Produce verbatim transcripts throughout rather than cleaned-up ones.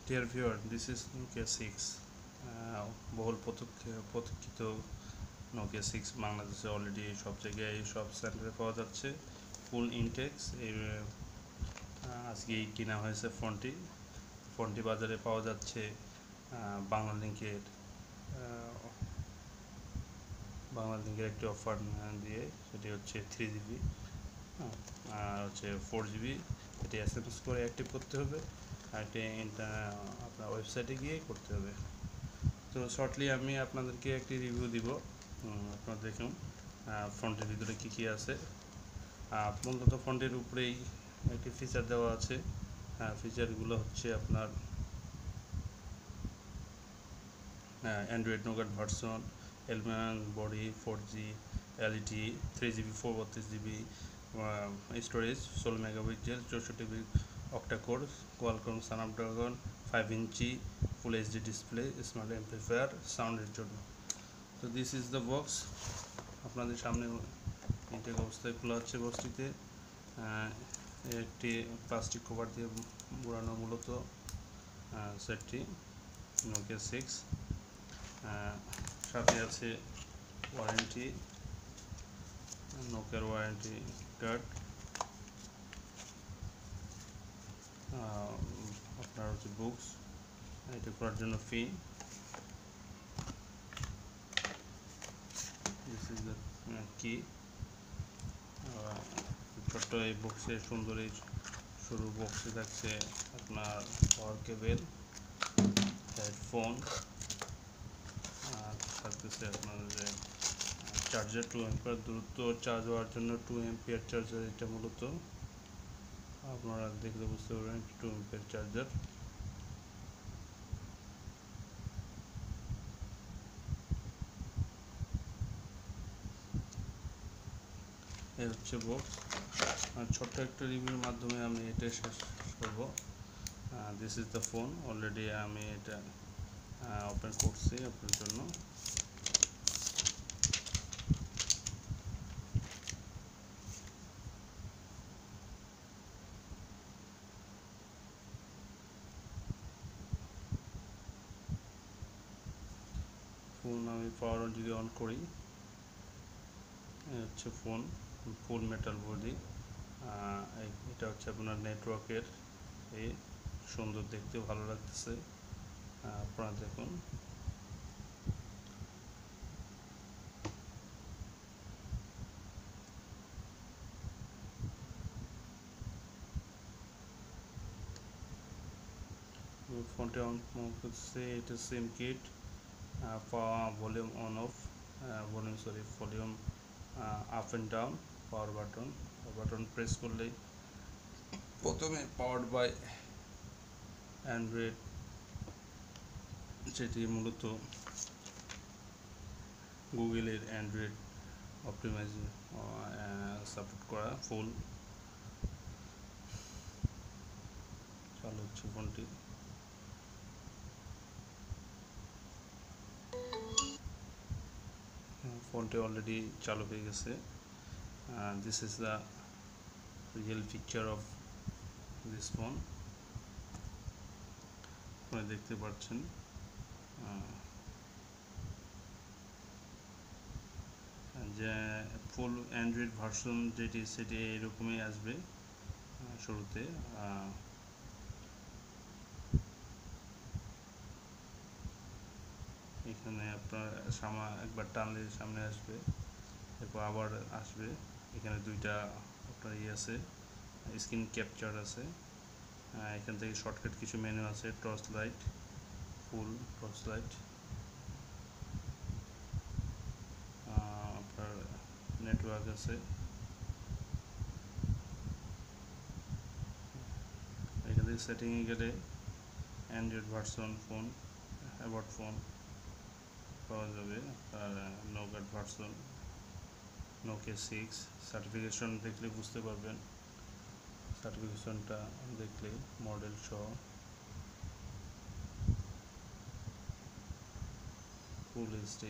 Dear viewer, this is Nokia six. Uh, বহুল প্রতীক্ষ- প্রতীক্ষিত Nokia six বাংলাদেশে অলরেডি সব জায়গায় সব সেন্টারে পাওয়া যাচ্ছে। ফুল ইনটেক্স এর আহ, আজকেই কেনা হয়েছে ফোনটি। ফোনটি বাজারে পাওয়া যাচ্ছে আহ, বাংলা লিঙ্কের আহ, বাংলা লিঙ্কের একটি অফার দিয়ে, সেটি হচ্ছে থ্রি জিবি আর হচ্ছে ফোর জিবি। এটি এস এম এস করে অ্যাক্টিভ করতে হবে, আর এটি ইন্টার আপনার ওয়েবসাইটে গিয়ে করতে হবে। তো শর্টলি আমি আপনাদেরকে একটি রিভিউ দিব। উম, আপনারা দেখুন ফোনটির ভিতরে কী কী আছে। আহ, মূলত ফোনটির উপরেই একটি ফিচার দেওয়া আছে। ফিচারগুলো হচ্ছে আপনার অ্যান্ড্রয়েড নোগাট ভার্সন, এলম্যান body four G, LED, three GB four বত্রিশ জিবি স্টোরেজ, ষোলো মেগাপিক্সেল, চৌষট্টি bit octa core, Qualcomm Snapdragon, five inch full HD display, smart amplifier সাউন্ডের জন্য। তো দিস ইজ দ্য বক্স। আপনাদের সামনে ইনটেক অবস্থায় খোলা হচ্ছে বক্সটিতে। একটি প্লাস্টিক কভার দিয়ে মোড়ানো মূলত সেটটি নোকিয়া সিক্স। সাথে আছে ওয়ারেন্টি, নোকিয়ার ওয়ারেন্টি কার্ড, আপনার হচ্ছে বুকস, এটা করার জন্য ফি। দিস ইজ দ্য কি। ছোট্ট এই বক্সে সুন্দর এই সরু বক্সে থাকছে আপনার পাওয়ার কেবেল, হেডফোন, আর থাকতেছে আপনার যে চার্জার, টু এম্পিয়ার দ্রুত চার্জ হওয়ার জন্য টু এম্পিয়ার চার্জার। এটা মূলত আপনারা দেখলে বুঝতে পারবেন টু এম্পিয়ার চার্জার। এই হচ্ছে বক্স। আর ছোট্ট একটা রিভিউর মাধ্যমে আমি এটা শেষ করব। This is the phone. Already আমি এটা ওপেন করছি আপনার জন্য। ফোন আমি পাওয়ার অন যদি অন করি, হচ্ছে ফোন ফুল মেটাল বডি। এটা হচ্ছে আপনার নেটওয়ার্কের এই সুন্দর, দেখতে ভালো লাগতেছে। আপনারা দেখুন, ফোনটি অন করছে। এটা SIM kit, volume on off, volume sorry volume up and down, power button. Button press করলেই প্রথমে পাওয়ার্ড বাই অ্যান্ড্রয়েড, যেটি মূলত গুগলের অ্যান্ড্রয়েড অপটিমাইজ সাপোর্ট করা। ফুল চালু হচ্ছে ফোনটি। ফোনটি অলরেডি চালু হয়ে গেছে। This is the real picture of this phone. আপনারা দেখতে পাচ্ছেন যে ফুল অ্যান্ড্রয়েড ভার্সন যেটি, সেটি এরকমই আসবে শুরুতে। এখানে আপনার সামনে একবার টানলে সামনে আসবে, এরপর আবার আসবে। এখানে দুইটা আপনার ইয়ে আছে, স্ক্রিন ক্যাপচার আছে। এখান থেকে শর্টকাট কিছু মেনু আছে, torch light, full torch light, আপনার নেটওয়ার্ক আছে। এখান থেকে সেটিংয়ে গেলে Android version phone, about phone পাওয়া যাবে। আর Nougat version Nokia six certification দেখলে বুঝতে পারবেন। সার্টিফিকেশনটা দেখলে মডেল সহ ফুল এইচডি।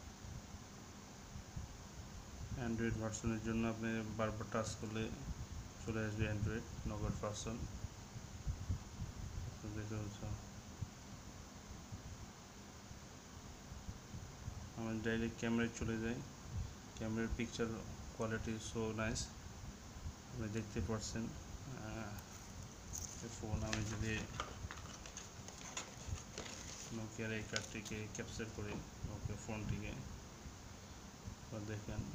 অ্যান্ড্রয়েড ভার্সনের জন্য আপনি বারবার টাচ করলে চলে আসবে অ্যান্ড্রয়েড নগর ভার্সন। দেখতে পাচ্ছ আমি ডাইরেক্ট ক্যামেরায় চলে যাই। ক্যামেরার পিকচার কোয়ালিটি সো নাইস, আপনি দেখতে পাচ্ছেন। ফোন আমি যদি নোকিয়ার এই কার্ডটিকে ক্যাপচার করি, নোকিয়া ফোনটিকে দেখেন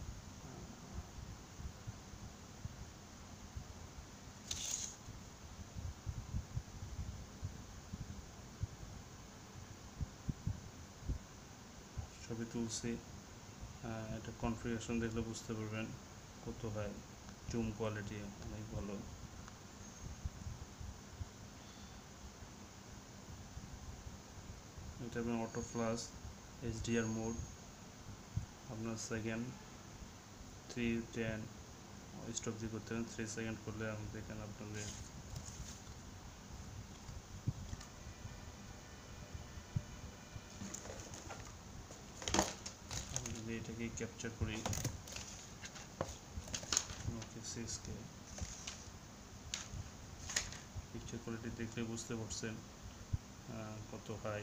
ছবি তুলছি। এটা কনফিগারেশন দেখলে বুঝতে পারবেন কত হয়, জুম কোয়ালিটি অনেক ভালো। এটা আপনার অটো ফ্লাশ এইচডিআর মোড, আপনার সেকেন্ড থ্রি টেন স্টপ দিয়ে করতে পারেন। থ্রি সেকেন্ড করলে আমি দেখেন আপনাদের যদি এটাকে ক্যাপচার করি সিক্স কে পিকচার কোয়ালিটি দেখলে বুঝতে পারছেন কত হাই।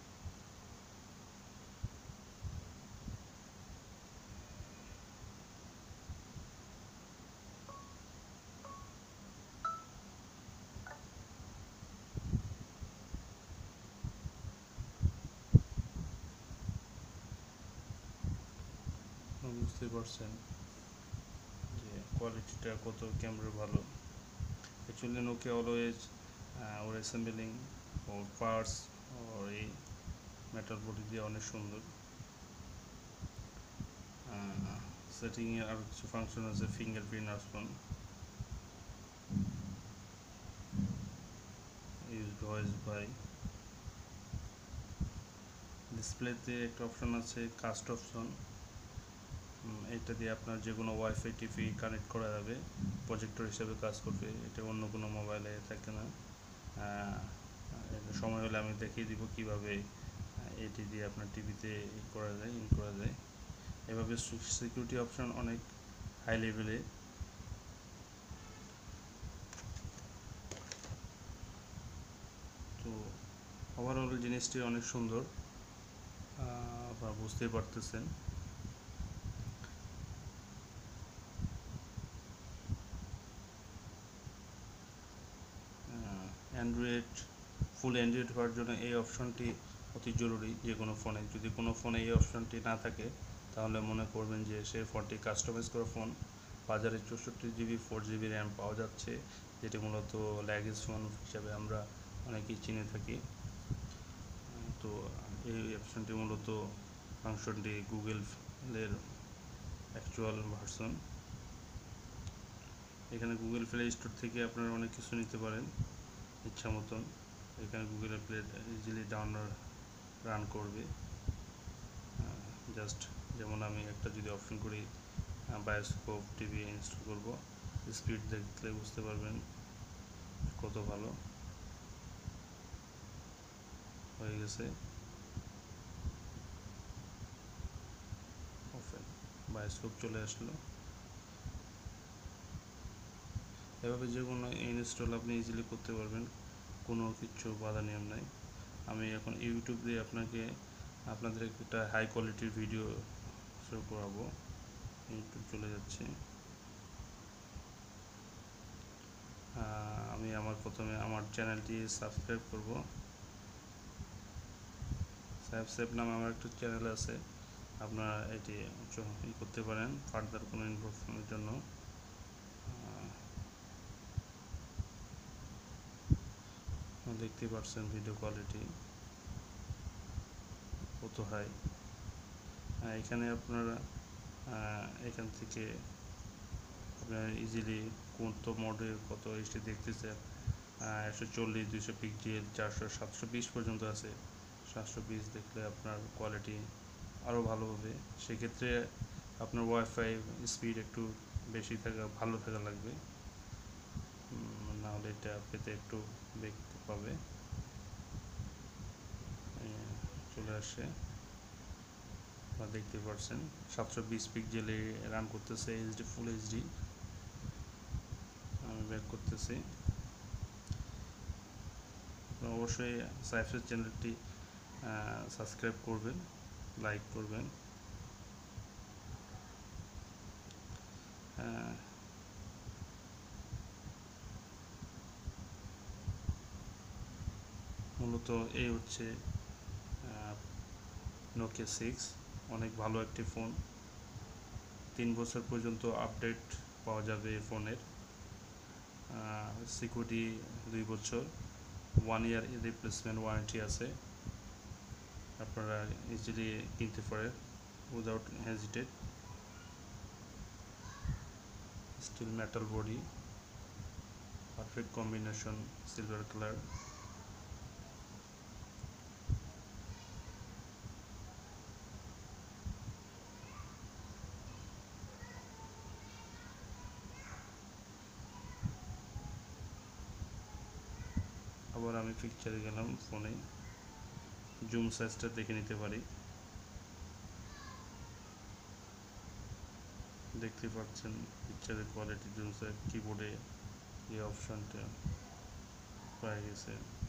বুঝতে পারছেন যে কোয়ালিটিটা কত ক্যামেরা ভালো। অ্যাকচুয়ালি নোকিয়া অলওয়েজ ওর অ্যাসেম্বলিং ওর পার্টস ওর এই মেটাল বডি দিয়ে অনেক সুন্দর। সেটিংয়ে আর কিছু ফাংশন আছে, fingerprint option, use voice by. ডিসপ্লেতে একটা অপশন আছে কাস্ট অপশন, এটা দিয়ে আপনার যে কোনো ওয়াইফাই টিভি কানেক্ট করা যাবে, প্রজেক্টর হিসেবে কাজ করবে। এটা অন্য কোনো মোবাইলে থাকে না। সময় হলে আমি দেখিয়ে দিব কিভাবে এটি দিয়ে আপনার টিভিতে ই করা যায়, ইন করা যায়। এভাবে সিকিউরিটি অপশন অনেক হাই লেভেলে। তো ওভারঅল জিনিসটি অনেক সুন্দর, আপনারা বুঝতেই পারতেছেন। অ্যান্ড্রয়েড ফুল অ্যান্ড্রয়েড হওয়ার জন্য এই অপশনটি অতি জরুরি। যে কোনো ফোনে যদি কোনো ফোনে এই অপশনটি না থাকে তাহলে মনে করবেন যে সে ফোনটি কাস্টমাইজ করা ফোন। বাজারে চৌষট্টি জিবি ফোর জিবি র্যাম পাওয়া যাচ্ছে, যেটি মূলত ল্যাগেজ ফোন হিসাবে আমরা অনেকেই চিনে থাকি। তো এই অপশনটি মূলত ফাংশনটি গুগলের অ্যাকচুয়াল ভার্সন। এখানে গুগল প্লে স্টোর থেকে আপনারা অনেক কিছু নিতে পারেন ইচ্ছা মতন। এখানে Google Play easily download run করবে। জাস্ট যেমন আমি একটা যদি অপশন করি বায়োস্কোপ টিভি ইনস্টল করব, স্পিড দেখলে বুঝতে পারবেন কত ভালো হয়ে গেছে। বায়োস্কোপ চলে আসলো। এভাবে যে কোনো ইনস্টল আপনি ইজিলি করতে পারবেন, কোনো কিছু বাধা নিয়ম নাই। আমি এখন ইউটিউব দিয়ে আপনাকে আপনাদের একটা হাই কোয়ালিটির ভিডিও শো করাবো। ইউটিউব চলে যাচ্ছে। আমি আমার প্রথমে আমার চ্যানেলটি সাবস্ক্রাইব করব। সাবস্ক্রাইব নামে আমার একটা চ্যানেল আছে, আপনারা এটি ই করতে পারেন ফার্দার কোনো ইনফরমেশনের জন্য। দেখতে পাচ্ছেন ভিডিও কোয়ালিটি কত হাই। এখানে আপনারা এখান থেকে আপনার ইজিলি কত মোডের কত এইচডি দেখতেছেন, একশো চল্লিশ দুইশো পিক্সেল চারশো সাতশো বিশ পর্যন্ত আছে। সাতশো বিশ দেখলে আপনার কোয়ালিটি আরও ভালো হবে। সেক্ষেত্রে আপনার ওয়াইফাই স্পিড একটু বেশি থাকা ভালো থাকা লাগবে, নাহলে এটা পেতে একটু বেগ পাবে। চলে আসে আপনারা দেখতে পাচ্ছেন সাতশো বিশ পিক্সেলে রান করতেছে এইচডি ফুল এইচডি। আমি করতেছি। অবশ্যই সাইফের চ্যানেলটি সাবস্ক্রাইব করবেন, লাইক করবেন। মূলত এই হচ্ছে নোকিয়া সিক্স, অনেক ভালো একটি ফোন। তিন বছর পর্যন্ত আপডেট পাওয়া যাবে এই ফোনের। সিকিউরিটি দুই বছর, ওয়ান ইয়ার রিপ্লেসমেন্ট ওয়ারেন্টি আছে। আপনারা ইজিলি কিনতে পারেন without hesitate. Steel metal body, perfect combination silver colour. আবার আমি পিকচারে গেলাম, ফোনে জুম সাইজটা দেখে নিতে পারি। দেখতে পাচ্ছেন পিকচারের কোয়ালিটি, জুম সাইজ, কিবোর্ডে এই অপশনটা পাওয়া গেছে।